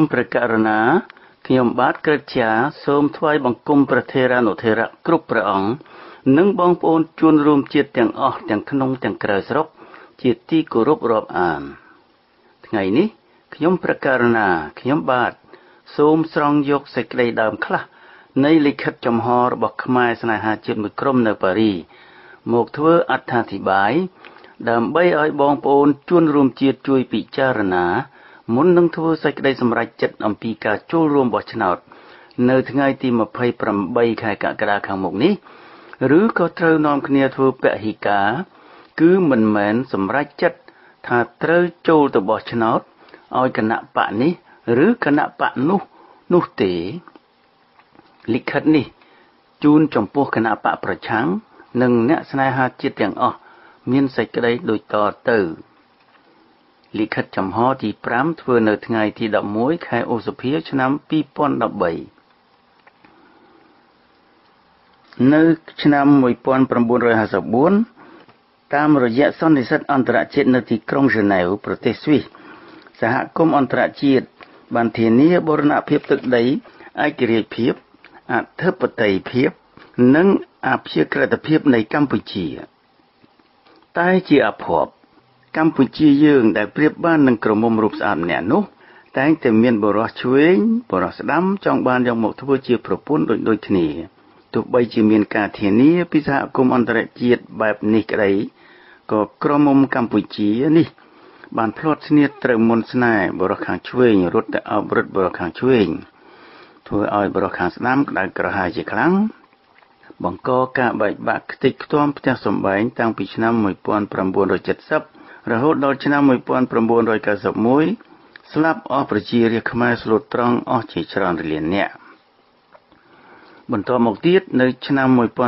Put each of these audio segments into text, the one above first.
ខ្ញុំព្រះករុណាខ្ញុំបាទក្រឹត្យាសូមថ្វាយបង្គំព្រះថេរានុថេរៈគ្រប់ព្រះអង្គនិងបងប្អូនជួនរួមជាតិទាំងអស់ទាំងក្នុងទាំងក្រៅស្រុកជាទីគោរពរាប់អានថ្ងៃនេះខ្ញុំព្រះករុណាខ្ញុំបាទសូមស្រង់យកសេចក្តីដើមខ្លះនៃលិខិតចំហរបស់ខ្មែរស្នេហាជាតិមួយក្រុមនៅប៉ារីមកធ្វើអត្ថាធិប្បាយដើម្បីឲ្យបងប្អូនជួនរួមជាតិជួយពិចារណាមុននឹងធ្វើសេចក្តីសម្រេចចិត្តអំពីការចូលរួមបោះឆ្នោតនៅថ្ងៃទី28ខែកក្កដាខាងមុខនេះឬក៏ត្រូវនាំគ្នាធ្វើពហិការគឺមិនមែនសម្រេចចិត្តថាត្រូវចូលទៅបោះឆ្នោតឲ្យគណៈបកនេះឬគណៈបកនោះទេលិខិតនេះជូនចំពោះគណៈបកប្រឆាំងនិងអ្នកស្នេហាជាតិទាំងអស់មានសេចក្តីដូចតទៅលិខិតចំហទី5ធ្វើនៅថ្ងៃទី11ខែឧសភាឆ្នាំ2013នៅឆ្នាំ1954តាមរយៈសន្និសីទអន្តរជាតិនៅទីក្រុងហ្សឺណែវប្រទេសស្វីសសហគមន៍អន្តរជាតិបានធានាបូរណភាពទឹកដីឯករាជ្យភាពអធិបតេយ្យភាពនិងអព្យាក្រឹតភាពនៃកម្ពុជាតែជាអភ័ព្វកម្ពុជាយើងដែលប្រៀបបាននឹងក្រមុំរូបស្អាតម្នាក់នោះតែងតែមានបរិសុទ្ធឆ្វេងបរិសុទ្ធស្ដាំចង់បានយកមកធ្វើជាប្រពន្ធដូចគ្នាទោះបីជាមានការធានាពីសហគមន៍អន្តរជាតិបែបនេះក្តីក៏ក្រមុំកម្ពុជានេះបានភ្លាត់ស្នៀតត្រូវមុនស្នេហ៍បរិសុទ្ធខាងឆ្វេងរត់ទៅអបរឹតបរិសុទ្ធខាងឆ្វេងធ្វើឲ្យបរិសុទ្ធខាងស្ដាំក្តៅក្រហាយជាខ្លាំងបង្កការបែកបាក់ខ្ទេចខ្ទាំផ្ទះសម្បែងតាំងពីឆ្នាំ1970រហូតដល់ឆ្នាំ1991ស្លាប់អស់ប្រជារាស្ត្រខ្មែរស្លូតត្រង់អស់ជាច្រើនរលាននាក់បន្ទាប់មកទៀតនៅឆ្នាំ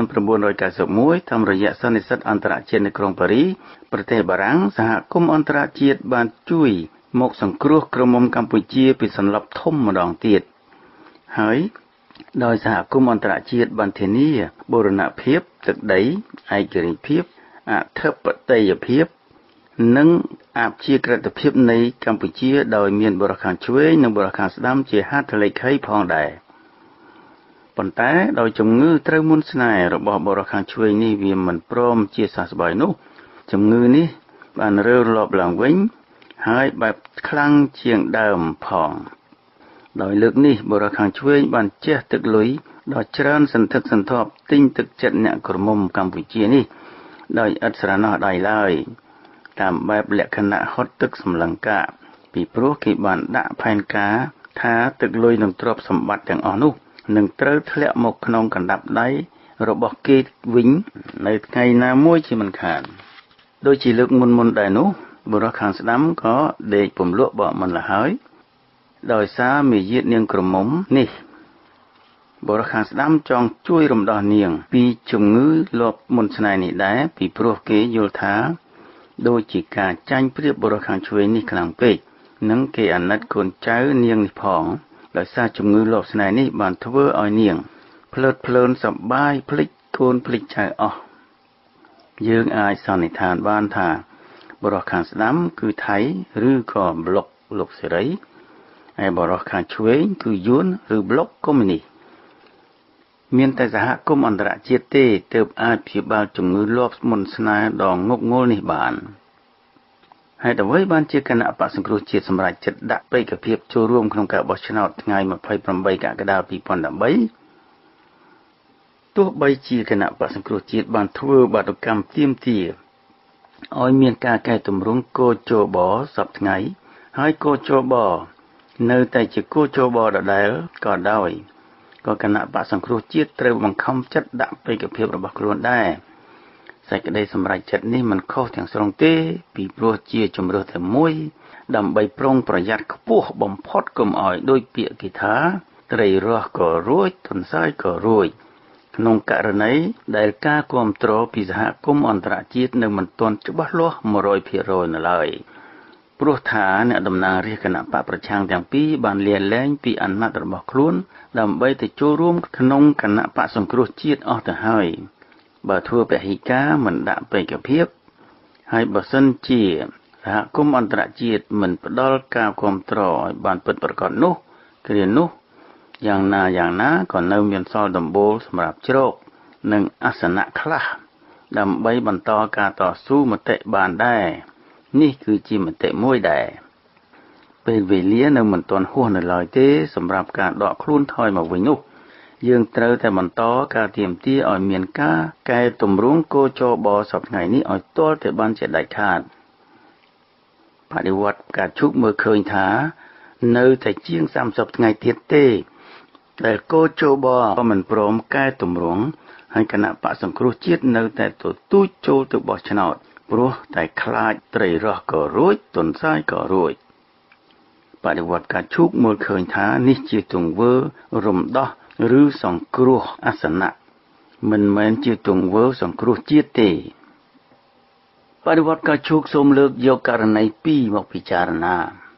1991តាមរយៈសន្និសីទអន្តរជាតិនៅក្រុងប៉ារីប្រទេសបារាំងសហគមន៍អន្តរជាតិបានជួយមកសង្គ្រោះក្រមុំកម្ពុជាពីសន្លប់ធំម្ដងទៀតហើយដោយសហគមន៍អន្តរជាតិបានធានាបូរណភាពទឹកដីឯករាជ្យភាពអធិបតេយ្យភាពនិងអព្យាក្រឹតភាពនៃកម្ពុជាដោយមានបរិសុទ្ធខាងឆ្វេងនិងបរិសុទ្ធខាងស្ដាំជាហត្ថលេខីផងដែរប៉ុន្តែដោយជំងឺត្រូវមុនស្នេហ៍របស់បរិសុទ្ធខាងឆ្វេងនេះវាមិនព្រមជាសះស្បើយនោះជំងឺនេះបានរើលប់ឡើងវិញហើយបែបខ្លាំងជាងដើមផងដោយលើកនេះបរិសុទ្ធខាងឆ្វេងបានជះទឹកលុយដ៏ច្រើនសន្ធឹកសន្ធាប់ទិញទឹកចិត្តអ្នកក្រមុំកម្ពុជានេះដោយឥតស្រណោះដៃឡើយតាមបែបលក្ខណៈហត់ទឹកសម្លឹងកាកពីព្រោះគេបានដាក់ផែនការថាទឹកលុយនឹងទ្រព្យសម្បត្តិទាំងអស់នោះនឹងត្រូវធ្លាក់មកក្នុងកណ្ដាប់ដៃរបស់គេវិញនៅថ្ងៃណាមួយជាមិនខានដូចជាលើកមុនដែរនោះបុរសខាងស្ដាំក៏ដេកពំលក់បកមិនលហើយដោយសារមាយាទនាងក្រមុំនេះបុរសខាងស្ដាំចង់ជួយរំដោះនាងពីជំងឺលាប់មុនស្នេហ៍នេះដែរពីព្រោះគេយល់ថាដូចជាការចាញ់ប្រៀបបុរសខាងឆ្វេងនេះខ្លាំងពេកនិងគេអាណិតកូនចៅនាងនេះផងដោយសារជំងឺលាប់ស្នេហ៍នេះបានធ្វើឲ្យនាងភ្លើតភ្លើនសប្បាយភ្លេចកូនភ្លេចចៅអស់យើងអាចសន្និដ្ឋានបានថាបុរសខាងស្ដាំគឺថៃឬក៏ប្លុកលោកសេរីហើយបុរសខាងឆ្វេងគឺយួនឬប្លុកកុម្មុយនីសមានតែសហគមន៍អន្តរជាតិទេទើបអាចព្យាបាលជំងឺលាប់មុនស្នេហ៍ដ៏ងប់ងល់នេះបានហើយអ្វីបានជាគណៈបក្សសង្គ្រោះជាតិសម្រាប់ចិត្តដាក់បេក្ខភាពចូលរួមក្នុងការបោះឆ្នោតថ្ងៃ28កក្កដា2013ទោះបីជាគណៈបក្សសង្គ្រោះជាតិបានធ្វើបាតុកម្មទាមទារឲ្យមានការកែតម្រង់កោជបសប្តាហ៍ថ្ងៃហើយកោជបនៅតែជាកោជបដដែលក៏ដោយក៏គណៈបក្សសង្គ្រោះជាតិត្រូវបង្ខំចិត្តដាក់បេក្ខភាពរបស់ខ្លួនដែរសេចក្តីសម្រេចចិត្តនេះមិនខុសទាំងស្រុងទេពីព្រោះជាជំរើសតែមួយដើម្បីប្រុងប្រយ័ត្នខ្ពស់បំផុតកុំឲ្យដោយពាក្យគេថាត្រីរស់ក៏រួចទន្សាយក៏រួចក្នុងករណីដែលការគាំទ្រពីសហគមន៍អន្តរជាតិនៅមិនទាន់ច្បាស់លាស់ 100% នៅឡើយព្រោះថាអ្នកតំណាងរាស្ត្រគណៈបកប្រឆាំងទាំងពីរបានលាលែងពីអាណត្តិរបស់ខ្លួនដើម្បីទៅចូលរួមក្នុងគណៈបកសង្គ្រោះជាតិអស់ទៅហើយបើធ្វើពហិការមិនដាក់បេក្ខភាពហើយបើសិនជាសហគមន៍អន្តរជាតិមិនផ្ដល់ការគាំទ្រឲ្យបានពិតប្រាកដនោះគ្រានោះយ៉ាងណាក៏នៅមានសល់ដំបូលសម្រាប់ជ្រកនិងអាសនៈខ្លះដើម្បីបន្តការតស៊ូមតិបានដែរនេះគឺជាមតិមួយដែរពេលវេលានៅមិនទាន់ហួសនៅឡើយទេសម្រាប់ការដកខ្លួនថយមកវិញនោះយើងត្រូវតែបន្តការទាមទារឲ្យមានការកែតម្រង់គោចបសប្តាហ៍ថ្ងៃនេះឲ្យទាល់តែបានជាដាច់ខាតបដិវត្តការជុកមើលឃើញថានៅតែជាង30ថ្ងៃទៀតទេដែលគោចបមិនព្រមកែតម្រង់ហើយគណៈបកសង្គ្រោះជាតិនៅតែទទូចចូលទៅបោះឆ្នោតព្រោះតែខ្លាចត្រីរស់ក៏រួចទុនសាយក៏រួចបដិវត្តការជុកមើលឃើញថានេះជាទង្វើរំដោះឬសង្គ្រោះអាសនៈមិនមែនជាទង្វើសង្គ្រោះជាតិទេបដិវត្តការជុកសូមលើកយកករណី2មកពិចារណា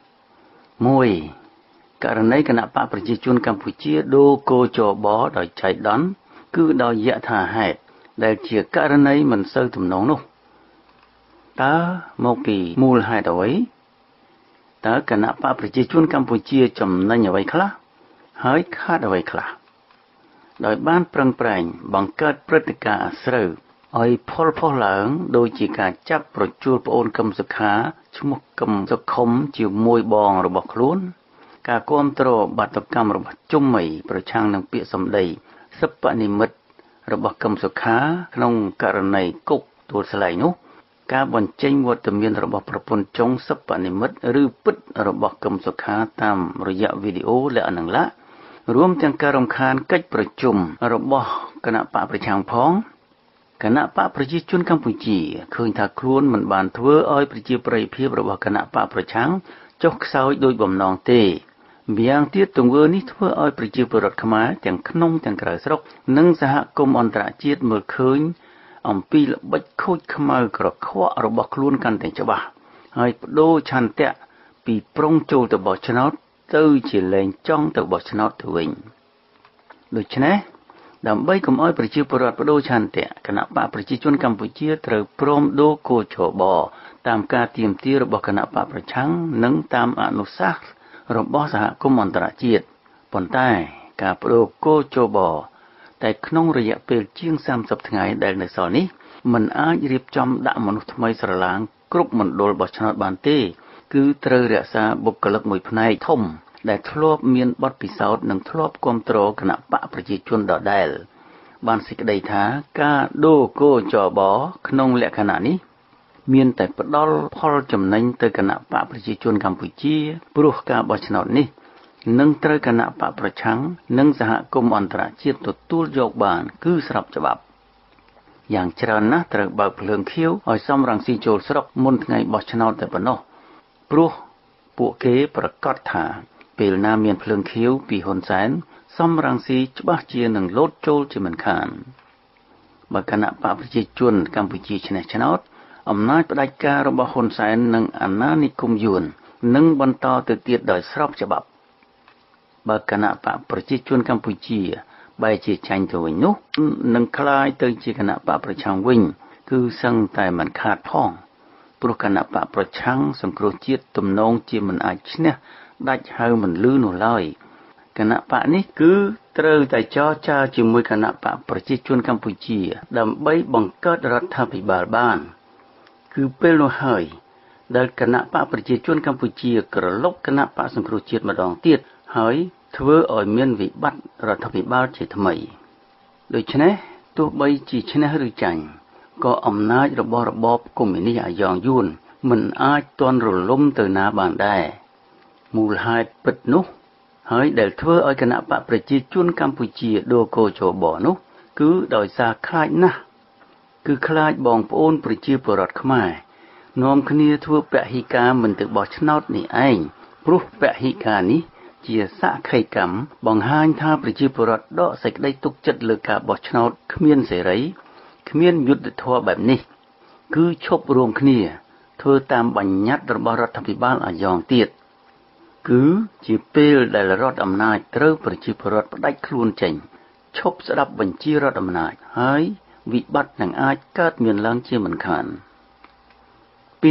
1ករណីគណៈបកប្រជាជនកម្ពុជាដូរគោចបដោយចៃដន្យគឺដោយយថាហេតុដែលជាករណីមិនសូវទំនងនោះតើមកពីមូលហេតុអ្វីតើគណៈបកប្រជាជនកម្ពុជាចំណេញអ្វីខ្លះហើយខាតអ្វីខ្លះដោយបានប្រឹងប្រែងបង្កើតព្រឹត្តិការណ៍អាស្រូវឲ្យផលផុសឡើងដោយជាការចាប់ប្រជល់ប្អូនកឹមសុខាឈ្មោះកឹមសុខុមជាមួយបងរបស់ខ្លួនការគាំទ្របាតុកម្មរបស់ជុំមីប្រឆាំងនឹងពាក្យសម្ដីសិប្បនិមិត្តរបស់កឹមសុខាក្នុងករណីគុកទួលស្លែងនោះការបញ្ចេញវត្តមានរបស់ប្រពន្ធចុងសិប្បនិមិត្តឬពិតរបស់កឹមសុខាតាមរយៈវីដេអូលក្ខណៈឡារួមទាំងការរំខានកិច្ចប្រជុំរបស់គណៈបកប្រឆាំងផងគណៈបកប្រជាជនកម្ពុជាឃើញថាខ្លួនមិនបានធ្វើឲ្យប្រជាប្រិយភាពរបស់គណៈបកប្រឆាំងចុះខ្សោយដោយបំណងទេម្យ៉ាងទៀតទង្វើនេះធ្វើឲ្យប្រជាពលរដ្ឋខ្មែរទាំងក្នុងទាំងក្រៅស្រុកនិងសហគមន៍អន្តរជាតិមើលឃើញអំពីល្បិចខូចខ្មៅក្រខ្វក់របស់ខ្លួនកាន់តែច្បាស់ហើយបដូរឆន្ទៈពីប្រុងចូលទៅបោះឆ្នោតទៅជាលែងចង់ទៅបោះឆ្នោតទៅវិញដូច្នេះដើម្បីកុំឲ្យប្រជាពលរដ្ឋបដូរឆន្ទៈគណៈបកប្រជាជនកម្ពុជាត្រូវព្រមដូរគោចបតាមការទាមទាររបស់គណៈបកប្រឆាំងនិងតាមអនុសាសន៍របស់សហគមន៍អន្តរជាតិប៉ុន្តែការបដូរគោចបតែក្នុងរយៈពេលជាង30ថ្ងៃដែលនៅសល់នេះមិនអាចរៀបចំដាក់មនុស្សថ្មីស្រឡាងគ្រប់មណ្ឌលបោះឆ្នោតបានទេគឺត្រូវរក្សាបុគ្គលិកមួយផ្នែកធំដែលធ្លាប់មានបទពិសោធន៍និងធ្លាប់គ្រប់គ្រងគណៈបកប្រជាជនដដែលបានសេចក្តីថាការដូរគោចបក្នុងលក្ខណៈនេះមានតែផ្ដល់ផលចំណេញទៅគណៈបកប្រជាជនកម្ពុជាព្រោះការបោះឆ្នោតនេះនឹងត្រូវគណៈបកប្រឆាំងនិងសហគមន៍អន្តរជាតិទទួលយកបានគឺស្របច្បាប់យ៉ាងច្រើនណាស់ត្រូវបើកភ្លើងខៀវឲ្យសំរងស៊ីចូលស្រុកមុនថ្ងៃបោះឆ្នោតតែប៉ុណ្ណោះព្រោះពួកគេប្រកាសថាពេលណាមានភ្លើងខៀវពីហ៊ុនសែនសំរងស៊ីច្បាស់ជានឹងលោតចូលជាមិនខានបើគណៈបកប្រជាជនកម្ពុជាឈ្នះឆ្នោតអំណាចផ្ដាច់ការរបស់ហ៊ុនសែននិងអាណានិគមយួននឹងបន្តទៅទៀតដោយស្របច្បាប់បើគណៈបកប្រជាជនកម្ពុជាបែរជាចាញ់ទៅវិញនោះនឹងคล้ายទៅជាគណៈបកប្រឆាំងវិញគឺសឹងតែមិនខាតផងព្រោះគណៈបកប្រឆាំងសង្គ្រោះជាតិទំនងជាមិនអាចឈ្នះដាច់ហៅមិនលឺនោះឡើយគណៈបកនេះគឺត្រូវតែចរចាជាមួយគណៈបកប្រជាជនកម្ពុជាដើម្បីបង្កើតរដ្ឋាភិបាលបានគឺពេលនោះហើយដែលគណៈបកប្រជាជនកម្ពុជាក្រឡុកគណៈបកសង្គ្រោះជាតិម្ដងទៀតហើយធ្វើឲ្យមានវិបត្តិរដ្ឋាភិបាលជាថ្មីដូច្នេះទោះបីជាឈ្នះឬចាញ់ក៏អំណាចរបស់របបកុម្មុយនីសអាយ៉ងយួនមិនអាចទាន់រលំទៅណាបានដែរមូលហេតុពិតនោះហើយដែលធ្វើឲ្យគណៈបកប្រជាជនកម្ពុជាដូរគោចបនោះគឺដោយសារខ្លាចណាស់គឺខ្លាចបងប្អូនប្រជាពលរដ្ឋខ្មែរនាំគ្នាធ្វើពហិការមិនទៅបោះឆ្នោតនេះឯងព្រោះពហិការនេះជាសក្ខីកម្មបង្ហាញថាប្រជាពលរដ្ឋដកសេចក្តីទុកចិត្តលើការបោះឆ្នោតគ្មានសេរីគ្មានយុត្តិធម៌បែបនេះគឺឈប់រួមគ្នាធ្វើតាមបញ្ញត្តិរបស់រដ្ឋាភិបាលអាយ៉ងទៀតគឺជាពេលដែលរដ្ឋអំណាចត្រូវប្រជាពលរដ្ឋផ្ដាច់ខ្លួនចេញឈប់ស្ដាប់បញ្ជារដ្ឋអំណាចហើយវិបត្តិនឹងអាចកើតមានឡើងជាមិនខាន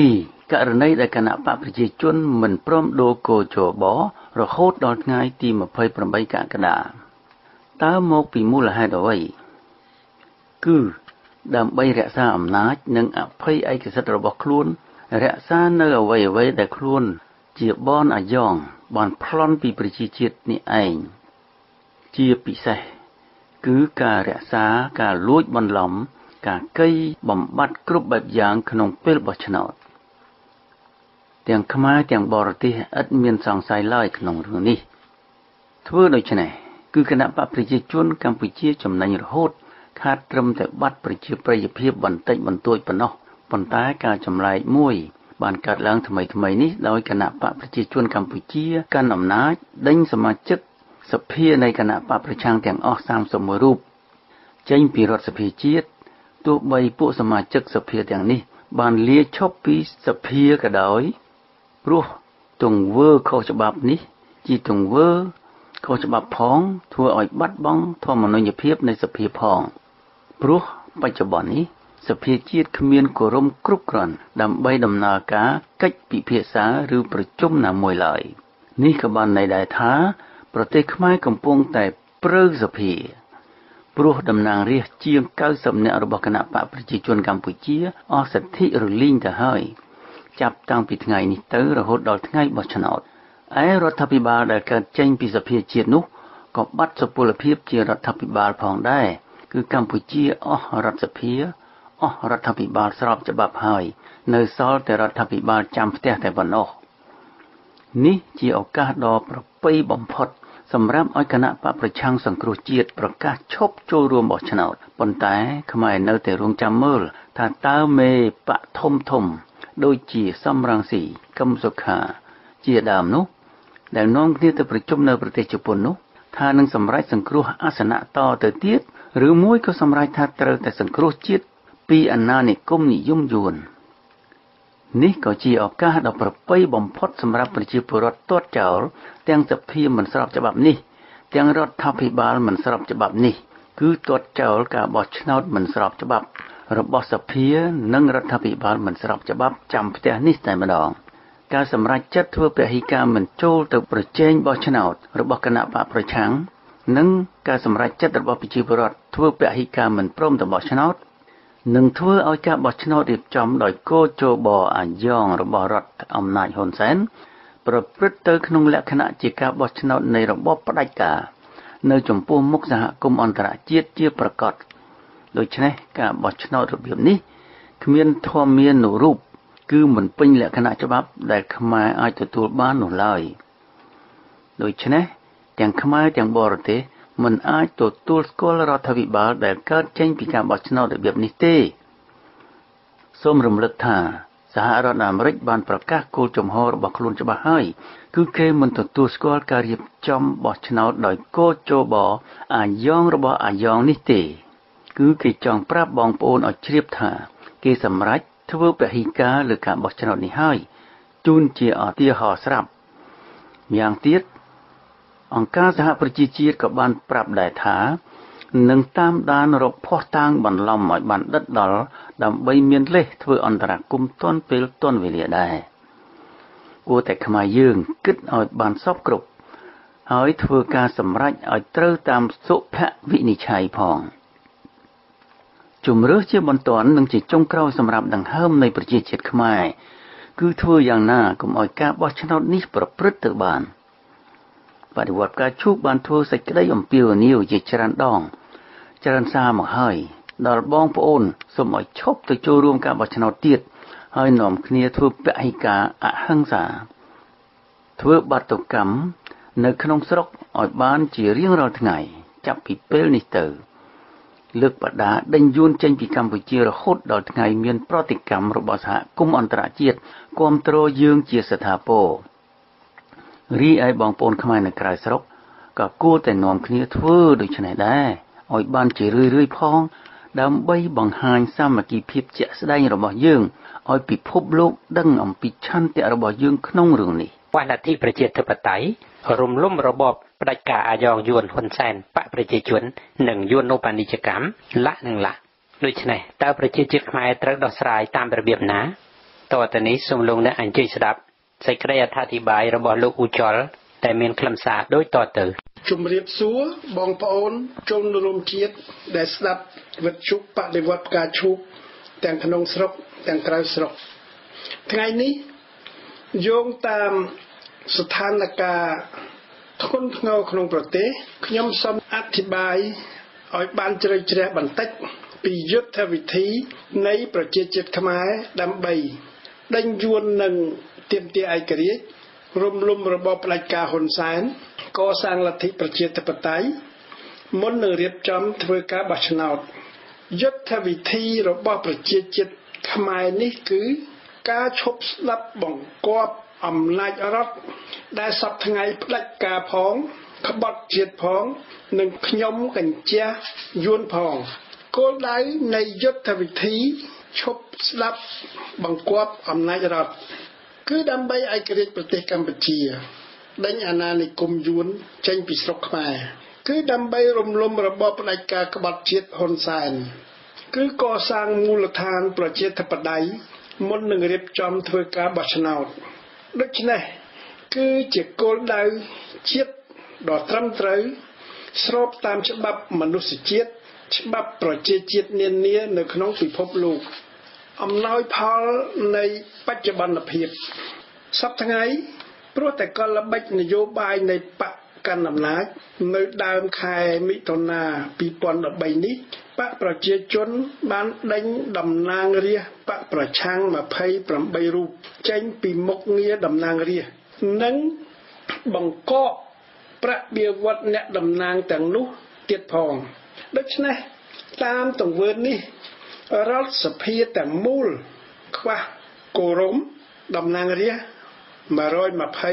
ករណីដែលគណៈបកប្រជាជនមិនព្រមដូរគោចបរហូតដល់ថ្ងៃទី28កក្កដាតើមកពីមូលហេតុអ្វីគឺដើម្បីរក្សាអំណាចនិងអភ័យឯកសិទ្ធិរបស់ខ្លួនរក្សានៅអ្វីៗដែលខ្លួនជាបនអាយ៉ងបានប្លន់ពីប្រជាជាតិនេះឯងជាពិសេសគឺការរក្សាការលួចបន្លំការកេយបំបត្តិគ្រប់បែបយ៉ាងក្នុងពេលបោះឆ្នោតទាំងខ្មែរទាំងបរទេសឥតមានសង្ស័យឡើយក្នុងរឿងនេះធ្វើដូច្នេះគឺគណៈបកប្រជាជនកម្ពុជាចំណេញរហូតខាតត្រឹមតែបាត់ប្រជាប្រិយភាពបន្តិចបន្តួចប៉ុណ្ណោះប៉ុន្តែការចម្លែកមួយបានកើតឡើងថ្មីនេះដោយគណៈបកប្រជាជនកម្ពុជាកាន់អំណាចដេញសមាជិកសភានៃគណៈបកប្រឆាំងទាំងអស់31រូបចេញពីរដ្ឋសភាជាតិទោះបីពួកសមាជិកសភាទាំងនេះបានលាឈប់ពីសភាក៏ដោយព្រោះទង្វើខុសច្បាប់នេះជាទង្វើខុសច្បាប់ផងធ្វើឲ្យបាត់បង់ធម្មនុញ្ញភាពនៃសភាផងព្រោះបច្ចុប្បន្ននេះសភាជាតិគ្មានគោរមគ្រប់គ្រាន់ដើម្បីដំណើរការកិច្ចពិភាក្សាឬប្រជុំណាមួយឡើយនេះក៏បានន័យដែរថាប្រទេសខ្មែរកំពុងតែព្រើសភាព្រោះតំណាងរាស្ត្រជាង90នាក់របស់គណៈបកប្រជាជនកម្ពុជាអស់សិទ្ធិរលីងទៅហើយចាប់តាំងពីថ្ងៃនេះទៅរហូតដល់ថ្ងៃបោះឆ្នោតឯរដ្ឋាភិបាលដែលកើតចេញពីសភាជាតិនោះក៏បាត់សុពលភាពជារដ្ឋាភិបាលផងដែរគឺកម្ពុជាអស់រដ្ឋសភាអស់រដ្ឋាភិបាលស្របច្បាប់ហើយនៅសល់តែរដ្ឋាភិបាលចាំផ្ទះតែប៉ុណ្ណោះនេះជាឱកាសដ៏ប្រពៃបំផុតសម្រាប់ឲ្យគណៈបកប្រឆាំងសង្គ្រោះជាតិប្រកាសឈប់ចូលរួមបោះឆ្នោតប៉ុន្តែខ្មែរនៅតែរងចាំមើលថាតើមេបកធំដូចជាសំរងស៊ីកឹមសុខាជាដើមនោះដែលនាំគ្នាទៅប្រជុំនៅប្រទេសជប៉ុននោះថានឹងសម្រេចសង្គ្រោះអាសនៈតទៅទៀតឬមួយក៏សម្រេចថាត្រូវតែសង្គ្រោះជាតិពីអាណានិគមនិយមយួននេះក៏ជាឱកាសដ៏ប្រពៃបំផុតសម្រាប់ប្រជាពលរដ្ឋទាត់ចោលទាំងសភាមិនស្របច្បាប់នេះទាំងរដ្ឋាភិបាលមិនស្របច្បាប់នេះគឺទាត់ចោលការបោះឆ្នោតមិនស្របច្បាប់របស់សភានិងរដ្ឋាភិបាលមិនស្របច្បាប់ចាំផ្ទះនេះតែម្ដងការសម្រេចចិត្តធ្វើពហិការមិនចូលទៅប្រជែងបោះឆ្នោតរបស់គណៈបកប្រឆាំងនិងការសម្រេចចិត្តរបស់ប្រជាពលរដ្ឋធ្វើពហិការមិនព្រមទៅបោះឆ្នោតនឹងធ្វើឲ្យការបោះឆ្នោតរៀបចំដោយកោជបអាយ៉ងរបស់រដ្ឋអំណាចហ៊ុនសែនប្រព្រឹត្តទៅក្នុងលក្ខណៈជាការបោះឆ្នោតនៃរបបផ្ដាច់ការនៅចំពោះមុខសហគមន៍អន្តរជាតិជាប្រកបដូច្នេះការបោះឆ្នោតរបៀបនេះគ្មានធម្មានុរូបគឺមិនពេញលក្ខណៈច្បាប់ដែលខ្មែរអាចទទួលបាននោះឡើយដូច្នេះទាំងខ្មែរទាំងបរទេសមិនអាចទទួលស្គាល់រដ្ឋាភិបាលដែលកើតចេញពីការបោះឆ្នោតរបៀបនេះទេសូមរំលឹកថាសហរដ្ឋអាមេរិកបានប្រកាសគោលជំហររបស់ខ្លួនច្បាស់ហើយគឺគេមិនទទួលស្គាល់ការរៀបចំបោះឆ្នោតដោយកោជបអាយ៉ងរបស់អាយ៉ងនេះទេគឺគេចង់ប្រាប់បងប្អូនឲ្យជ្រាបថាគេសម្រេចធ្វើពហិការលើការបោះឆ្នោតនេះហើយជូនជាឧទាហរណ៍ស្រាប់ម្យ៉ាងទៀតអង្គការសហប្រជាជាតិក៏បានប្រាប់ដែរថានឹងតាមដានរកភ័ស្តុតាងបន្លំឲ្យបានដិតដល់ដើម្បីមានលេសធ្វើអន្តរាគមន៍ទាន់ពេលទាន់វេលាដែរគួរតែខ្មែរយើងគិតឲ្យបានសពគ្រប់ហើយធ្វើការសម្រេចឲ្យត្រូវតាមសុភវិនិច្ឆ័យផងជំរឿសជាបន្ទាន់និងជាចុងក្រោយសម្រាប់ដង្ហើមនៃប្រជាជាតិខ្មែរគឺធ្វើយ៉ាងណាកុំឲ្យការបោះឆ្នោតនេះប្រព្រឹត្តទៅបានបដិវត្តការឈូកបានធ្វើសេចក្តីអំពាវនាវជាច្រើនដងច្រើនសារមកហើយដល់បងប្អូនសូមឲ្យឈប់ទៅចូលរួមការបោះឆ្នោតទៀតហើយនាំគ្នាធ្វើពហិការអហិង្សាធ្វើបាតុកម្មនៅក្នុងស្រុកឲ្យបានជារៀងរាល់ថ្ងៃចាប់ពីពេលនេះទៅលើកបដាដេញយួនចេញពីកម្ពុជារហូតដល់ថ្ងៃមានប្រតិកម្មរបស់សហគមន៍អន្តរជាតិគាំទ្រយើងជាស្ថាពររីឯបងប្អូនខ្មែរនៅក្រៅស្រុកក៏គួរតែនាំគ្នាធ្វើដូច្នេះដែរឲ្យបានជារឿយៗផងដើម្បីបង្ហាញសាមគ្គីភាពជាក់ស្ដែងរបស់យើងឲ្យពិភពលោកដឹងអំពីឆន្ទៈរបស់យើងក្នុងរឿងនេះលទ្ធិប្រជាធិបតេយ្យរំលំរបបផ្ដាច់ការអាយ៉ងយួនហ៊ុនសែនបកប្រជាជននិងយួននូបនីយកម្មលក្ខនឹងលក្ខដូច្នេះតើប្រជាជាតិខ្មែរត្រូវដោះស្រាយតាមរបៀបណាតទៅនេះសូមលោកអ្នកអញ្ជើញស្ដាប់សេចក្តីអត្ថាធិប្បាយរបស់លោកអ៊ូចលដែលមានខ្លឹមសារដូចតទៅជំរាបសួរបងប្អូនជនរួមជាតិដែលស្ដាប់វិទ្យុបដិវត្តផ្កាឈូកទាំងក្នុងស្រុកទាំងក្រៅស្រុកថ្ងៃនេះយោងតាមស្ថានភាពធ្ងន់ធ្ងរក្នុងប្រទេសខ្ញុំសូមអធិប្បាយឲ្យបានជ្រៅជ្រះបន្តិចពីយុទ្ធវិធីនៃប្រជាជាតិខ្មែរដើម្បីដេញយួននិងទាមទារឯករាជ្យរំលំរបបផ្ដាច់ការហ៊ុនសែនកសាងលទ្ធិប្រជាធិបតេយ្យមុននឹងរៀបចំធ្វើការបោះឆ្នោតយុទ្ធវិធីរបស់ប្រជាជាតិខ្មែរនេះគឺការឈប់ស្ដាប់បង្គាប់អំណាចរដ្ឋដែលសពថ្ងៃផ្ដាច់ការផងក្បត់ជាតិផងនិងខ្ញុំកញ្ជះយួនផងគោលដៅនៃយុទ្ធវិធីឈប់ស្ដាប់បង្គាប់អំណាចរដ្ឋគឺដើម្បីឯករាជ្យប្រទេសកម្ពុជាដេញអាណានិគមយួនចេញពីស្រុកខ្មែរគឺដើម្បីរំលំរបបផ្ដាច់ការក្បត់ជាតិហ៊ុនសែនគឺកសាងមូលដ្ឋានប្រជាធិបតេយ្យមុននឹងរៀបចំធ្វើការបោះឆ្នោតដូច្នេះគឺជាគោលដៅជាតិដ៏ត្រឹមត្រូវស្របតាមច្បាប់មនុស្សជាតិច្បាប់ប្រជាជាតិនានានៅក្នុងពិភពលោកអំណោយផលនៃបច្ចុប្បន្នភាពសប្តាហ៍ថ្ងៃព្រោះតែកលល្បិចនយោបាយនៃបកកាន់អំណាចនៅដើមខែមិថុនា2013នេះបកប្រជាជនបានដេញតំណាងរាស្ត្របកប្រឆាំង28រូបចេញពីមុខងារតំណាងរាស្ត្រនិងបង្កកប្រាក់បៀវត្សអ្នកតំណាងទាំងនោះទៀតផងដូច្នេះតាមទង្វើនេះរដ្ឋសភាទាំងមូលខ្វះគោរមតំណាងរាស្ត្រ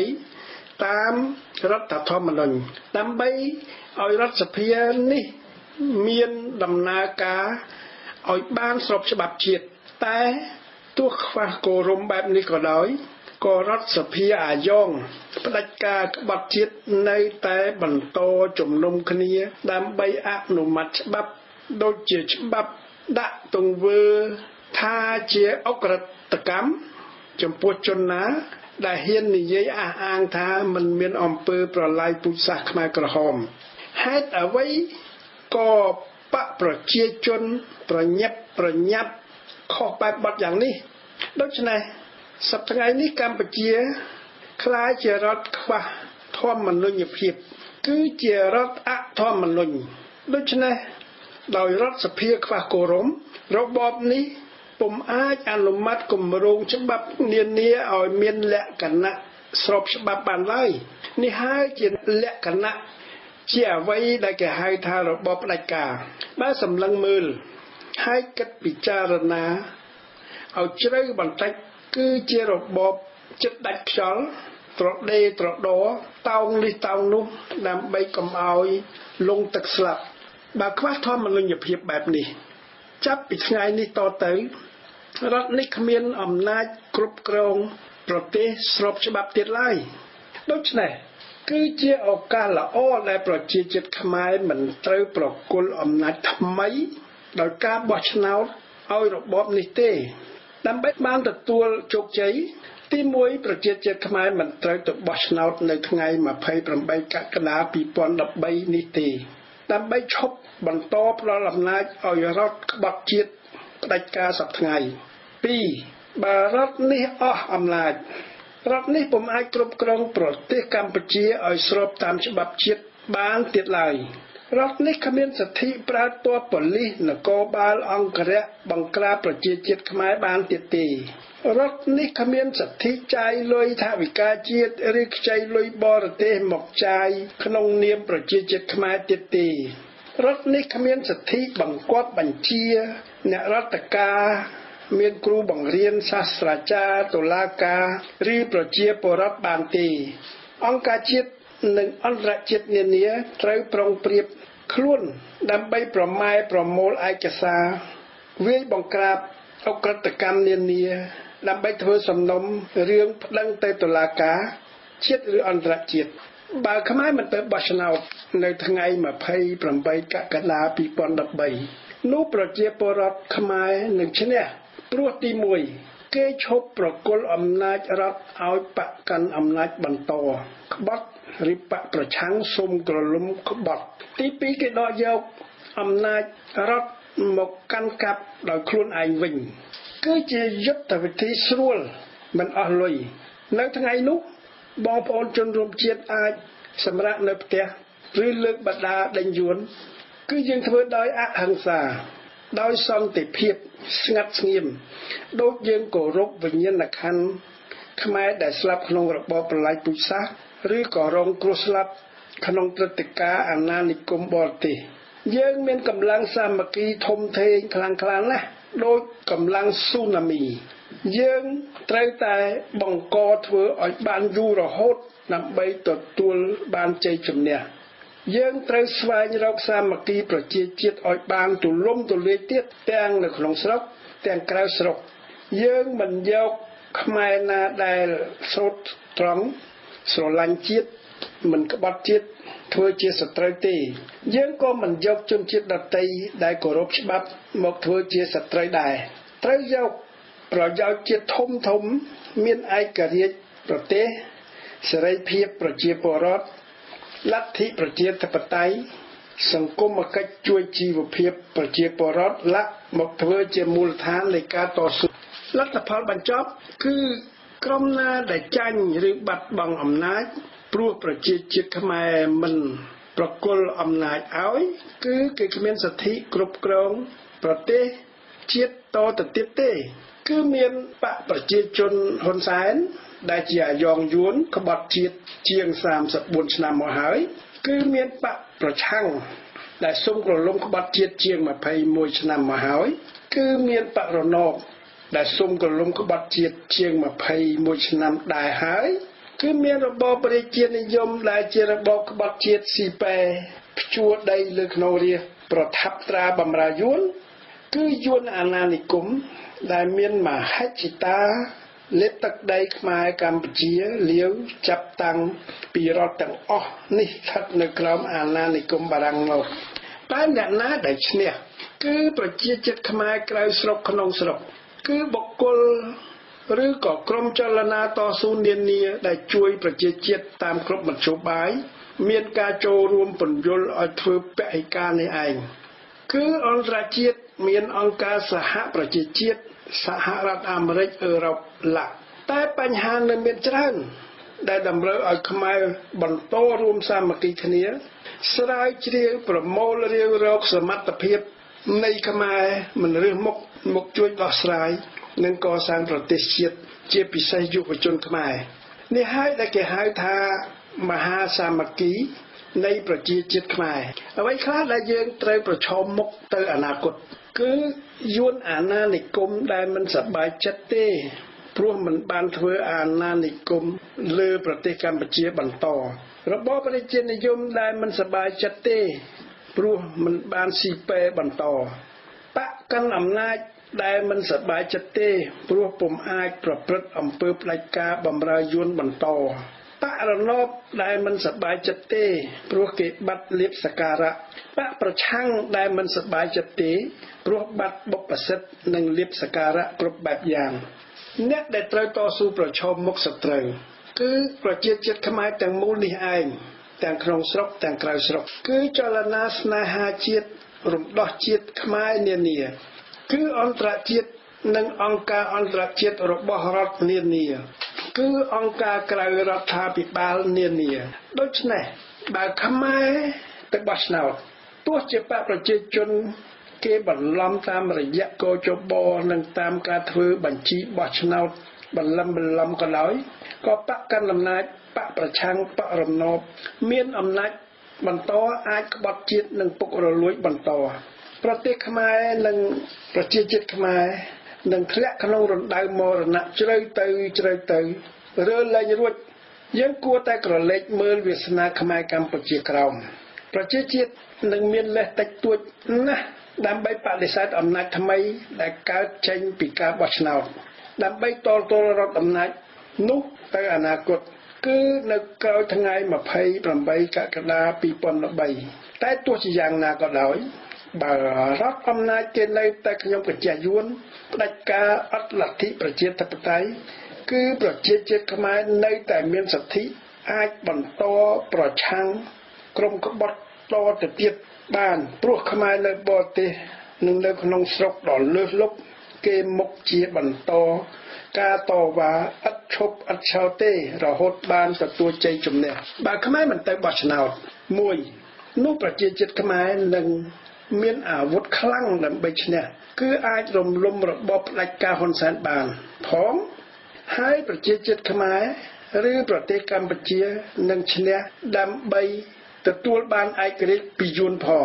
120តាមរដ្ឋធម្មនុញ្ញដើម្បីឲ្យរដ្ឋសភានេះមានដំណើរការឲ្យបានស្របច្បាប់ជាតិតែទោះខ្វះគោរមបែបនេះក៏ដោយក៏រដ្ឋសភាអាយ៉ងផ្ដាច់ការក្បត់ជាតិនៅតែបន្តជំនុំគ្នាដើម្បីអនុម័តច្បាប់ដូចជាច្បាប់ដាក់ទង្វើថាជាអក្រិតកម្មចំពោះជនណាដែលហ៊ាននិយាយអះអាងថាមិនមានអំពើប្រល័យពូជសាសន៍ខ្មែរក្រហមហេតុអ្វីក៏បកប្រជាជនប្រញាប់ខុសបែបបទយ៉ាងនេះដូច្នេះសប្តាហ៍ថ្ងៃនេះកម្ពុជាក្លាយជារដ្ឋខ្វះធម្មនុញ្ញភាពគឺជារដ្ឋអធម្មនុញ្ញដូច្នេះដោយរដ្ឋសភាខ្វះគោរមរបបនេះពុំអាចអនុម័តគម្រោងច្បាប់នានាឲ្យមានលក្ខណៈស្របច្បាប់បានឡើយនេះហើយជាលក្ខណៈជាអ្វីដែលគេហៅថារបបផ្ដាច់ការបើសម្លឹងមើលហើយគិតពិចារណាឲ្យជ្រៅបន្តិចគឺជារបបចិត្តដាច់ខ្យល់ត្រដេត្រដតោងនេះតោងនោះដើម្បីកុំឲ្យលងទឹកស្លាប់បើខ្វះធម្មនុញ្ញភាពបែបនេះចាប់ពីថ្ងៃនេះតទៅរដ្ឋនេះគ្មានអំណាចគ្រប់គ្រងប្រទេសស្របច្បាប់ទៀតឡើយដូច្នេះគឺជាឱកាសល្អដែលប្រជាជាតិខ្មែរមិនត្រូវប្រគល់អំណាចថ្មីដោយការបោះឆ្នោតឲ្យរបបនេះទេដើម្បីបានទទួលជោគជ័យទី1ប្រជាជាតិខ្មែរមិនត្រូវទៅបោះឆ្នោតនៅថ្ងៃ28កក្កដា2013នេះទេដើម្បីឈប់បន្តផ្ដល់អំណាចឲ្យរដ្ឋក្បត់ជាតិផ្ដាច់ការសប្តាហ៍ថ្ងៃ2បើរដ្ឋនេះអស់អំណាចរដ្ឋនេះពុំអាចគ្រប់គ្រងប្រទេសកម្ពុជាឲ្យស្របតាមច្បាប់ជាតិបានទៀតឡើយរដ្ឋនេះគ្មានសិទ្ធិប្រើទ័ពប៉ូលីសនគរបាលអង្គរៈបង្ក្រាបប្រជាជាតិខ្មែរបានទៀតទេរដ្ឋនេះគ្មានសិទ្ធិចាយលុយថវិកាជាតិឬខ្ចីលុយបរទេសមកចាយក្នុងនាមប្រជាជាតិខ្មែរទៀតទេរដ្ឋនេះគ្មានសិទ្ធិបង្គាប់បញ្ជាអ្នករដ្ឋការមានគ្រូបង្រៀនសាស្ត្រាចារ្យតុលាការឬប្រជាពលរដ្ឋបានទេអង្គការជាតិនិងអន្តរជាតិនានាត្រូវប្រុងប្រៀបខ្លួនដើម្បីប្រម៉ែប្រមូលឯកសារវាយបង្ក្រាបអក្រិតកម្មនានាដើម្បីធ្វើសំណុំរឿងប្តឹងទៅតុលាការជាតិឬអន្តរជាតិបើខ្មែរមិនទៅបោះឆ្នោតនៅថ្ងៃ28កក្កដា2013នោះប្រជាពលរដ្ឋខ្មែរនឹងឈ្នះព្រោះទី1 គេឈប់ប្រគល់អំណាចរដ្ឋឲ្យបកកាន់អំណាចបន្តក្បត់ឬបកប្រឆាំងសុំក្រលុំក្បត់ទី2គេដកយកអំណាចរដ្ឋមកកាន់កាប់ដោយខ្លួនឯងវិញគឺជាយុទ្ធវិធីស្រួលមិនអស់លុយនៅថ្ងៃនោះបងប្អូនជនរួមជាតិអាចសម្រាកនៅផ្ទះឬលើកបដាដេញយួនគឺយើងធ្វើដោយអហិង្សាដោយសន្តិភាពស្ងាត់ស្ងៀមដូចយើងគោរពវិញ្ញាណក្ខន្ធខ្មែរដែលស្លាប់ក្នុងរបបប្រល័យពូជសាសន៍ឬក៏រងគ្រោះស្លាប់ក្នុងព្រឹត្តិការណ៍អាណានិគមបរទេសយើងមានកម្លាំងសាមគ្គីធំធេងខ្លាំងក្លាណាស់ដូចកម្លាំងស៊ូណាមីយើងត្រូវតែបង្កធ្វើឲ្យបានយូររហូតដើម្បីទទួលបានជ័យជំនះយើងត្រូវស្វែងរកសាមគ្គីប្រជាជាតិឲ្យបានទូលំទូលាយទៀតទាំងនៅក្នុងស្រុកទាំងក្រៅស្រុកយើងមិនយកខ្មែរណាដែលសូត្រត្រង់ស្រឡាញ់ជាតិមិនក្បត់ជាតិធ្វើជាសត្រូវទេយើងក៏មិនយកជនជាតិដទៃដែលគោរពច្បាប់មកធ្វើជាសត្រូវដែរត្រូវយកប្រយោជន៍ជាតិធំមានឯករាជ្យប្រទេសសេរីភាពប្រជាពលរដ្ឋលទ្ធិប្រជាធិបតេយ្យសង្គមគិច្ចជួយជីវភាពប្រជាពលរដ្ឋលាក់មកធ្វើជាមូលដ្ឋាននៃការតស៊ូលទ្ធផលបញ្ចប់គឺក្រុមណាដែលចាញ់ឬបាត់បង់អំណាចព្រោះប្រជាជាតិខ្មែរមិនប្រគល់អំណាចឲ្យគឺគេគ្មានសិទ្ធិគ្រប់គ្រងប្រទេសជាតិតទៅទៀតទេគឺមានបកប្រជាជនហ៊ុនសែនដែលជាអាយ៉ងយួនក្បត់ជាតិជាង34ឆ្នាំមកហើយគឺមានបកប្រឆាំងដែលសុំក្រឡុំក្បត់ជាតិជាង21ឆ្នាំមកហើយគឺមានបករណបដែលសុំក្រឡុំក្បត់ជាតិជាង21ឆ្នាំដែរហើយគឺមានរបបប្រជានិយមដែលជារបបក្បត់ជាតិស៊ីប៉ែព្យួរដីលើក្នុងរាជប្រថាប់ត្រាបម្រើយួនគឺយួនអាណានិគមដែលមានមហិច្ឆតាលេបទឹកដីខ្មែរកម្ពុជាលាវចាប់តាំងពីរដ្ឋទាំងអស់នេះស្ថិតនៅក្រោមអាណានិគមបារាំងមកតែអ្នកណាដែលឈ្នះគឺប្រជាជាតិខ្មែរក្រៅស្រុកក្នុងស្រុកគឺបុគ្គលឬក៏ក្រុមចលនាតស៊ូនានាដែលជួយប្រជាជាតិតាមគ្រប់មធ្យោបាយមានការចូលរួមពន្យល់ឲ្យធ្វើពហិការនេះឯងគឺអន្តរជាតិមានអង្គការសហប្រជាជាតិសហរដ្ឋអាមេរិកអឺរ៉ុបឡាក់តែបញ្ហានៅមានច្រើនដែលតម្រូវឲ្យខ្មែរបន្តរួមសាមគ្គីគ្នាស្រាវជ្រាវប្រមូលរាវរកសមត្ថភាពនៃខ្មែរមិនរើសមុខជួយដោះស្រាយនិងកសាងប្រទេសជាតិជាពិសេសយុវជនខ្មែរនេះហើយដែលគេហៅថាមហាសាមគ្គីនៃប្រជាជាតិខ្មែរអ្វីខ្លះដែលយើងត្រូវប្រឈមមុខទៅអនាគតគឺយួនអាណានិគមដែលមិនសប្បាយចិត្តទេព្រោះមិនបានធ្វើអាណានិគមលើប្រទេសកម្ពុជាបន្តរបបប្រជានិយមដែលមិនសប្បាយចិត្តទេព្រោះមិនបានស៊ីប៉ែបន្តបកកាន់អំណាចដែលមិនសប្បាយចិត្តទេព្រោះពុំអាចប្រព្រឹត្តអំពើផ្ដាច់ការបម្រើយួនបន្តបករណបដែលមិនសប្បាយចិត្តទេព្រោះគេបាត់លៀបសក្ការៈបកប្រឆាំងដែលមិនសប្បាយចិត្តទេព្រោះបាត់បុព្វសិទ្ធិនិងលៀបសក្ការៈគ្រប់បែបយ៉ាងអ្នកដែលត្រូវតស៊ូប្រឈមមុខសត្រូវគឺប្រជាជាតិខ្មែរទាំងមូលនេះឯងទាំងក្នុងស្រុកទាំងក្រៅស្រុកគឺចលនាស្នេហាជាតិរំដោះជាតិខ្មែរនានាគឺអន្តរជាតិនិងអង្គការអន្តរជាតិរបស់រដ្ឋនានាគឺអង្គការក្រៅរដ្ឋាភិបាលនានាដូច្នេះបើខ្មែរទៅបោះឆ្នោតទោះជាបកប្រជាជនគេបន្លំតាមរយៈកោជបនិងតាមការធ្វើបញ្ជីបោះឆ្នោតបន្លំក៏ដោយក៏បកកាន់អំណាចបកប្រឆាំងបករណបមានអំណាចបន្តអាចក្បត់ជាតិនិងពុករលួយបន្តប្រទេសខ្មែរនិងប្រជាជាតិខ្មែរនឹងធ្លាក់ក្នុងរណ្ដៅមរណៈជ្រៅទៅរើលែងរួចយើងគួរតែក្រឡេកមើលវាសនាខ្មែរកម្ពុជាក្រោមប្រជាជាតិនឹងមានលេសតិចតួចណាស់ដើម្បីបដិសេធអំណាចថ្មីដែលកើតចេញពីការបោះឆ្នោតដើម្បីតទល់រដ្ឋអំណាចនោះទៅអនាគតគឺនៅក្រោយថ្ងៃ28កក្កដា2013តែទោះជាយ៉ាងណាក៏ដោយបើរដ្ឋអំណាចគេនៅតែខ្ញុំប្រជាយួនផ្ដាច់ការអត់លទ្ធិប្រជាធិបតេយ្យគឺប្រជាជាតិខ្មែរនៅតែមានសិទ្ធិអាចបន្តប្រឆាំងក្រុមក្បត់តទៅទៀតបានព្រោះខ្មែរនៅបរទេសនិងនៅក្នុងស្រុកដ៏លើសលប់គេមុខជាបន្តការតវ៉ាឥតឈប់ឥតឆោតទេរហូតបានទទួលជ័យជំនះបើខ្មែរមិនទៅបោះឆ្នោតមួយនោះប្រជាជាតិខ្មែរនឹងមានអាវុធខ្លាំងដើម្បីឈ្នះគឺអាចរំលំរបបផ្ដាច់ការហ៊ុនសែនបានផងហើយប្រជាជាតិខ្មែរឬប្រទេសកម្ពុជានឹងឈ្នះដើម្បីទទួលបានឯករាជ្យពីយួនផង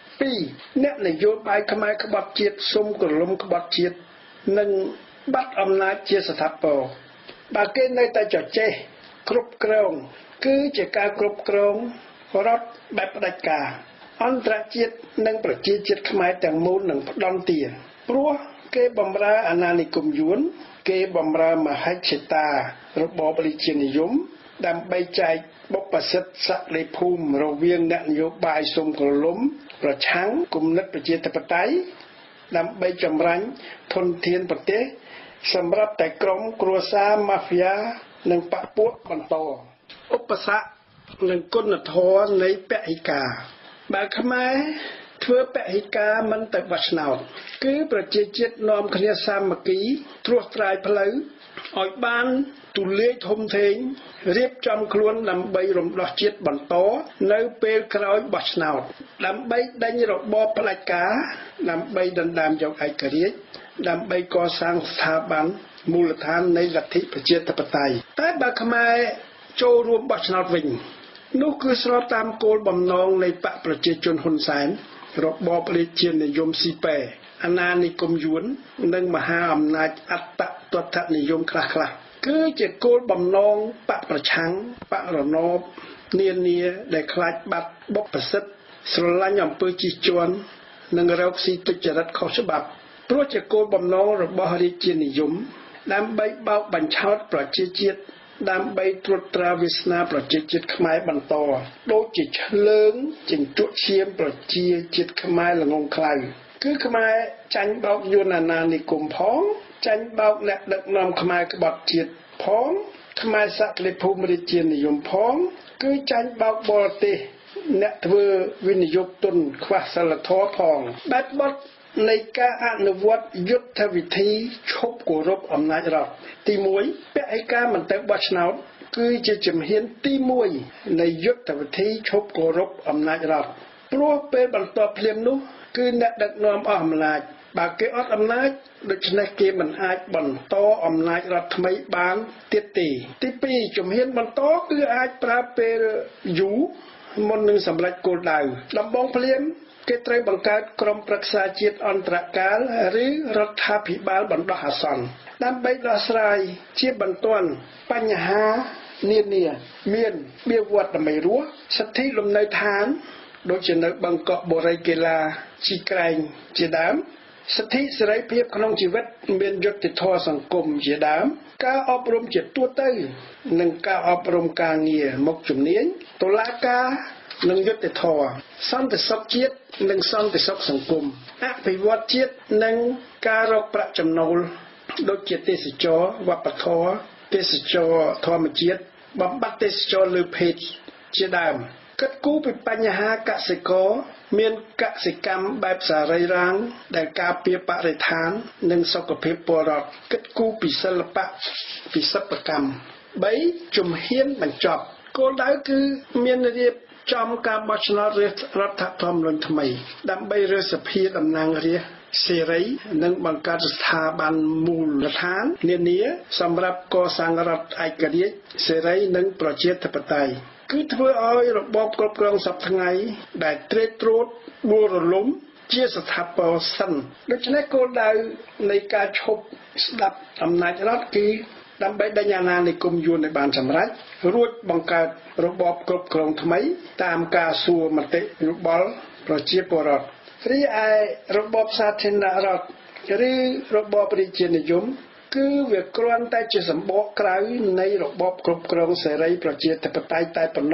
2អ្នកនយោបាយខ្មែរក្បត់ជាតិសុំក្រឡុំក្បត់ជាតិនិងបាត់អំណាចជាស្ថាពរបើគេនៅតែចចេះគ្រប់គ្រងគឺជាការគ្រប់គ្រងរដ្ឋបែបផ្ដាច់ការអន្តរជាតិនិងប្រជាជាតិខ្មែរទាំងមូលនឹងផ្ដន់ទាព្រោះគេបំរើអាណានិគមយួនគេបំរើមហិច្ឆតារបបរាជានិយមដើម្បីចែកបុព្វសិទ្ធិសក្តិភូមិរវាងអ្នកនយោបាយសុំក្រឡុំប្រឆាំងគំនិតប្រជាធិបតេយ្យដើម្បីចម្រាញ់ធនធានប្រទេសសម្រាប់តែក្រុមគ្រួសារម៉ាហ្វ្យានិងបកពួកបន្តឧបសគ្គនិងគុណធម៌នៃពហិការបើខ្មែរធ្វើពហិការមិនទៅបោះឆ្នោតគឺប្រជាជាតិនាំគ្នាសាមគ្គីត្រួសត្រាយផ្លូវឲ្យបានទូលាយធំធេងរៀបចំខ្លួនដើម្បីរំដោះជាតិបន្តនៅពេលក្រោយបោះឆ្នោតដើម្បីដេញរបបផ្ដាច់ការដើម្បីដណ្ដើមយកឯករាជ្យដើម្បីកសាងស្ថាប័នមូលដ្ឋាននៃលទ្ធិប្រជាធិបតេយ្យតែបើខ្មែរចូលរួមបោះឆ្នោតវិញនោះគឺស្របតាមគោលបំណងនៃបកប្រជាជនហ៊ុនសែនរបបរាជានិយមស៊ីប៉ែអាណានិគមយួននិងមហាអំណាចអត្តទិដ្ឋនិយមខ្លះៗគឺជាគោលបំណងបកប្រឆាំងបករណបនានាដែលខ្លាចបាត់បុព្វសិទ្ធិស្រឡាញ់អំពើជិះជាន់និងរកស៊ីទុច្ចរិតខុសច្បាប់ព្រោះជាគោលបំណងរបស់រាជានិយមដើម្បីបោកបញ្ឆោតប្រជាជាតិដើម្បីត្រួតត្រាវាសនាប្រជាជាតិខ្មែរបន្តដូចជាឆ្លើងចិញ្ចក់ឈាមប្រជាជាតិខ្មែរល្ងងខ្លៅគឺខ្មែរចាញ់បោកយួនអាណានិគមផងចាញ់បោកអ្នកដឹកនាំខ្មែរក្បត់ជាតិផងខ្មែរសក្តិភូមិរាជានិយមផងគឺចាញ់បោកបរទេសអ្នកធ្វើវិនិយោគទុនខ្វះសិលធម៌ផងបែបបទនៃការអនុវត្តយុទ្ធវិធីឈប់គោរពអំណាចរដ្ឋទី1ពហិការមិនទៅបោះឆ្នោតគឺជាជំហានទី1នៃយុទ្ធវិធីឈប់គោរពអំណាចរដ្ឋព្រោះពេលបន្តភ្លាមនោះគឺអ្នកដឹកនាំអស់អំណាចបើគេអត់អំណាចដូច្នេះគេមិនអាចបន្តអំណាចរដ្ឋថ្មីបានទៀតទេទី2ជំហានបន្តគឺអាចប្រើពេលយូរមុននឹងសម្រេចគោលដៅដំបូងភ្លាមគេត្រូវបង្កើតក្រុមប្រឹក្សាជាតិអន្តរកាលឬរដ្ឋាភិបាលបណ្ដោះអាសន្នដើម្បីដោះស្រាយជាបន្ទាន់បញ្ហានានាមានបៀវត្សដើម្បីរស់សិទ្ធិលំនៅឋានដូចជានៅបឹងកក់បូរីកេឡាជីក្រែងជាដើមសិទ្ធិសេរីភាពក្នុងជីវិតមានយុត្តិធម៌សង្គមជាដើមការអប់រំជាទូទៅនិងការអប់រំការងារមុខជំនាញតុលាការនិងយុត្តិធម៌សន្តិសុខជាតិនិងសន្តិសុខសង្គមអភិវឌ្ឍជាតិនិងការរកប្រាក់ចំណូលដូចជាទេសចរណ៍វប្បធម៌ទេសចរណ៍ធម្មជាតិបំបត្តិទេសចរណ៍លើភេទជាដើមគិតគូរពីបញ្ហាកសិករមានកសិកម្មបែបសារីរាង្គដែលការពារបរិស្ថាននិងសុខភាពពលរដ្ឋគិតគូរពីសិល្បៈពីសិប្បកម្ម3ជំហានបញ្ចប់គោលដៅគឺមានរៀបចំការបោះឆ្នោតរដ្ឋធម្មនុញ្ញថ្មីដើម្បីរើសភាតំណាងរាស្ត្រសេរីនិងបង្កើតស្ថាប័នមូលដ្ឋាននានាសម្រាប់កសាងរដ្ឋឯករាជ្យសេរីនិងប្រជាធិបតេយ្យគឺធ្វើឲ្យរបបគ្រប់គ្រងសពថ្ងៃដែលត្រេកត្រួតដួលរលំជាស្ថាពរសិនដូច្នេះគោលដៅនៃការឈប់ស្ដាប់អំណាចរដ្ឋគឺដើម្បីដេញអាណានិគមយួនឲ្យបានសម្រេចរួចបង្កើតរបបគ្រប់គ្រងថ្មីតាមការសួរមតិយោបល់ប្រជាពលរដ្ឋរីឯរបបសាធារណរដ្ឋឬរបបរាជានិយមគឺវាគ្រាន់តែជាសម្បកក្រៅនៃរបបគ្រប់គ្រងសេរីប្រជាធិបតេយ្យតែប៉ុណ្ណោះ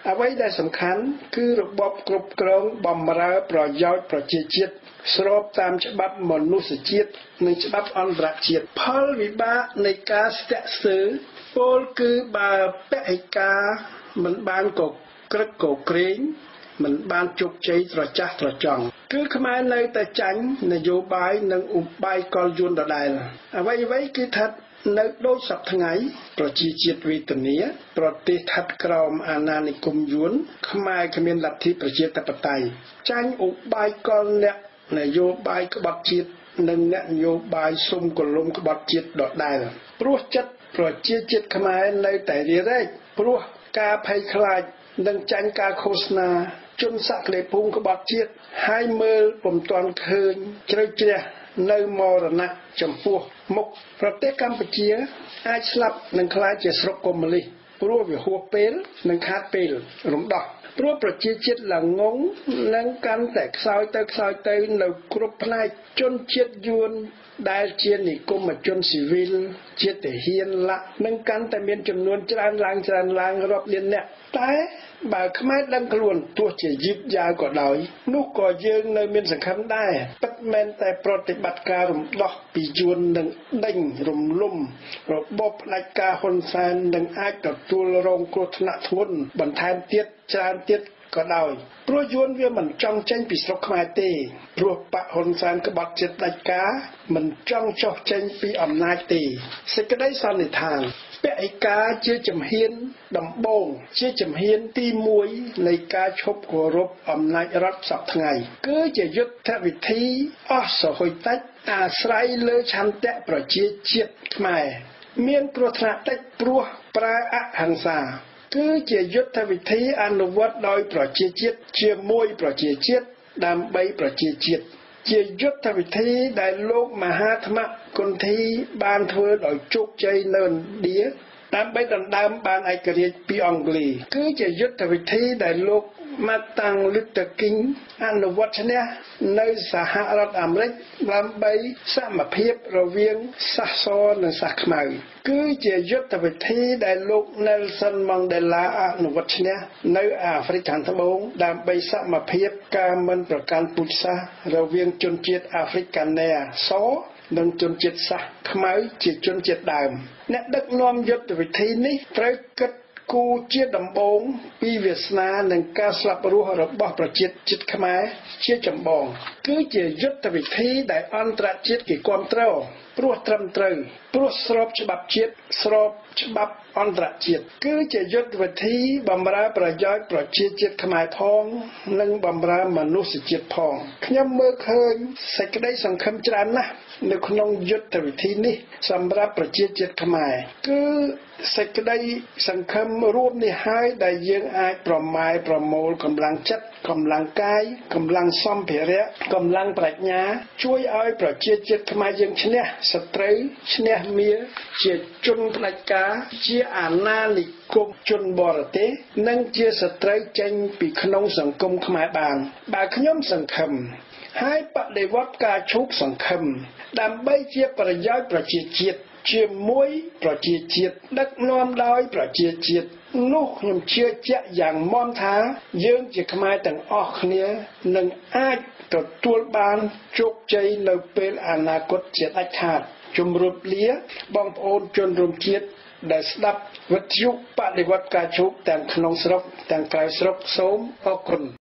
អ្វីដែលសំខាន់គឺរបបគ្រប់គ្រងបម្រើប្រយោជន៍ប្រជាជាតិស្របតាមច្បាប់មនុស្សជាតិនិងច្បាប់អន្តរជាតិផលវិបាកនៃការស្ទាក់ស្ទើរពោលគឺបើពហិការមិនបានកក្រឹកកក្រែងមិនបានជោគជ័យត្រចះត្រចង់គឺខ្មែរនៅតែចាញ់នយោបាយនិងឧបាយកលយួនដដែលអ្វីគឺថានៅដូចសពថ្ងៃប្រជាជាតិវេទនាប្រទេសស្ថិតក្រោមអាណានិគមយួនខ្មែរគ្មានលទ្ធិប្រជាធិបតេយ្យចាញ់ឧបាយកលអ្នកនយោបាយក្បត់ជាតិនិងអ្នកនយោបាយសុំកលុំក្បត់ជាតិដដែលព្រោះចិត្តប្រជាជាតិខ្មែរនៅតែរារែកព្រោះការភ័យខ្លាចនិងចាញ់ការឃោសនាជនសក្តិភូមិក្បត់ជាតិហើយមើលពុំទាន់ឃើញជ្រៅជ្រះនៅមរណៈចំពោះមុខប្រទេសកម្ពុជាអាចស្លាប់និងក្លាយជាស្រុកកុម្មុយនីសព្រោះវាហួសពេលនិងខាតពេលរំដោះព្រោះប្រជាជាតិល្ងងនិងកាន់តែខ្សោយទៅនៅគ្រប់ផ្នែកជនជាតិយួនដែលជានិគមជនស៊ីវិលជាទាហានលក្ខនឹងកាន់តែមានចំនួនច្រើនឡើងរាប់លានអ្នកតែបើខ្មែរដឹងខ្លួនទោះជាយឺតយ៉ាវក៏ដោយនោះក៏យើងនៅមានសង្ឃឹមដែរពិតមែនតែប្រតិបត្តិការរំដោះពីយួននឹងដេញរំលំរបបផ្ដាច់ការហ៊ុនសែននឹងអាចទទួលរងគ្រោះថ្នាក់ធ្ងន់បន្ថែមទៀតច្រើនទៀតក៏ដោយព្រោះយួនវាមិនចង់ចេញពីស្រុកខ្មែរទេព្រោះបកហ៊ុនសែនក្បត់ជាតិដាច់ការមិនចង់ចុះចេញពីអំណាចទេសេចក្តីសន្និដ្ឋានពហិការជាជំហានដំបូងជាជំហានទី1នៃការឈប់គោរពអំណាចរដ្ឋសពថ្ងៃគឺជាយុទ្ធវិធីអស់សហុយតិចអាស្រ័យលើឆន្ទៈប្រជាជាតិខ្មែរមានគ្រោះថ្នាក់តិចព្រោះប្រើអហិង្សាគឺជាយុទ្ធវិធីអនុវត្តដោយប្រជាជាតិជាមួយប្រជាជាតិដើម្បីប្រជាជាតិជាយុទ្ធវិធីដែលលោកមហាថ្មគុន្ធីបានធ្វើដោយជោគជ័យនៅឥណ្ឌាដើម្បីដណ្ដើមបានឯករាជ្យពីអង់គ្លេសគឺជាយុទ្ធវិធីដែលលោកMartin Luther King អនុវត្តឈ្នះនៅសហរដ្ឋអាមេរិកដើម្បីសមភាពរវាងសាសសនិងសាសខ្មៅគឺជាយុទ្ធវិធីដែលលោក Nelson Mandela អនុវត្តឈ្នះនៅអាហ្វ្រិកខាងត្បូងដើម្បីសមភាពការមិនប្រកាន់ពូជសាសន៍រវាងជនជាតិអាហ្វ្រិកានេសនិងជនជាតិសាសន៍ខ្មៅជាជនជាតិដើមអ្នកដឹកនាំយុទ្ធវិធីនេះត្រូវគិតគូជាដំបូងពីវាសនានិងការស្លាប់រស់របស់ប្រជាជាតិខ្មែរជាចម្បងគឺជាយុទ្ធវិធីដែលអន្តរជាតិគេគាំទ្រព្រោះត្រឹមត្រូវព្រោះស្របច្បាប់ជាតិស្របច្បាប់អន្តរជាតិគឺជាយុទ្ធវិធីបម្រើប្រយោជន៍ប្រជាជាតិខ្មែរផងនិងបម្រើមនុស្សជាតិផងខ្ញុំមើលឃើញសេចក្តីសង្ឃឹមច្រើនណាស់នៅក្នុងយុទ្ធវិធីនេះសម្រាប់ប្រជាជាតិខ្មែរគឺសេចក្តីសង្ឃឹមរួមនេះហើយដែលយើងអាចប្រម៉ែប្រមូលកម្លាំងចិត្តកម្លាំងកាយកម្លាំងសម្ភារៈកម្លាំងប្រាជ្ញាជួយឲ្យប្រជាជាតិខ្មែរយើងឈ្នះសត្រូវឈ្នះមារជាជនផ្ដាច់ការជាអាណានិគមជនបរទេសនិងជាសត្រូវចេញពីក្នុងសង្គមខ្មែរបានបើខ្ញុំសង្ឃឹមហើយបដិវត្តការឈូកសង្ឃឹមដើម្បីជាប្រយោជន៍ប្រជាជាតិជាមួយប្រជាជាតិដឹកនាំដោយប្រជាជាតិនោះខ្ញុំជឿជាក់យ៉ាងមាំថាយើងជាខ្មែរទាំងអស់គ្នានឹងអាចទទួលបានជោគជ័យនៅពេលអនាគតជាដាច់ខាតជម្រាបលាបងប្អូនជនរួមជាតិដែលស្ដាប់វិទ្យុបដិវត្តការឈូកទាំងក្នុងស្រុកទាំងក្រៅស្រុកសូមអរគុណ